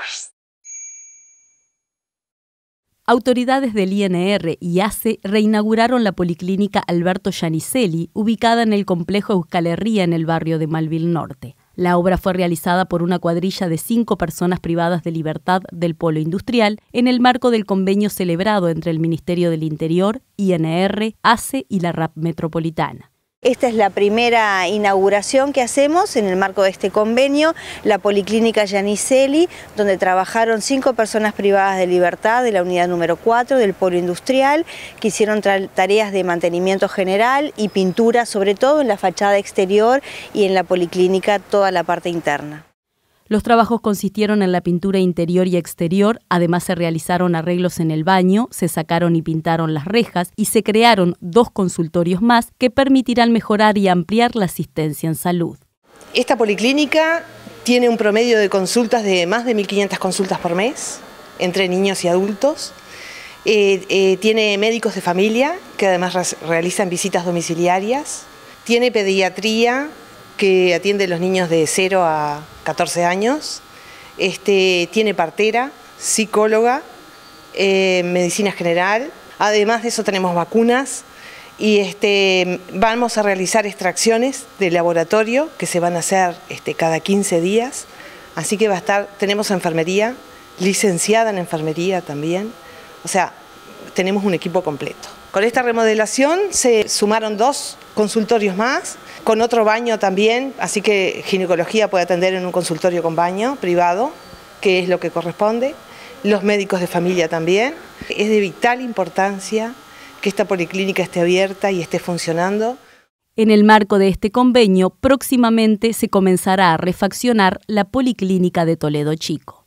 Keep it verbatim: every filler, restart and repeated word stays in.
Autoridades del I N R y A C E reinauguraron la Policlínica Alberto Giannicelli, ubicada en el complejo Euskal Herria en el barrio de Malvin Norte. La obra fue realizada por una cuadrilla de cinco personas privadas de libertad del polo industrial en el marco del convenio celebrado entre el Ministerio del Interior, I N R, A C E y la R A P Metropolitana. Esta es la primera inauguración que hacemos en el marco de este convenio, la Policlínica Giannicelli, donde trabajaron cinco personas privadas de libertad de la unidad número cuatro del polo industrial, que hicieron tareas de mantenimiento general y pintura, sobre todo en la fachada exterior y en la policlínica toda la parte interna. Los trabajos consistieron en la pintura interior y exterior, además se realizaron arreglos en el baño, se sacaron y pintaron las rejas y se crearon dos consultorios más que permitirán mejorar y ampliar la asistencia en salud. Esta policlínica tiene un promedio de consultas de más de mil quinientas consultas por mes, entre niños y adultos. Eh, eh, tiene médicos de familia que además realizan visitas domiciliarias. Tiene pediatría, que atiende a los niños de cero a catorce años, este, tiene partera, psicóloga, eh, medicina general, además de eso tenemos vacunas y este, vamos a realizar extracciones de laboratorio que se van a hacer este, cada quince días, así que va a estar, tenemos enfermería, licenciada en enfermería también, o sea, tenemos un equipo completo. Con esta remodelación se sumaron dos consultorios más, con otro baño también, así que ginecología puede atender en un consultorio con baño privado, que es lo que corresponde, los médicos de familia también. Es de vital importancia que esta policlínica esté abierta y esté funcionando. En el marco de este convenio, próximamente se comenzará a refaccionar la Policlínica de Toledo Chico.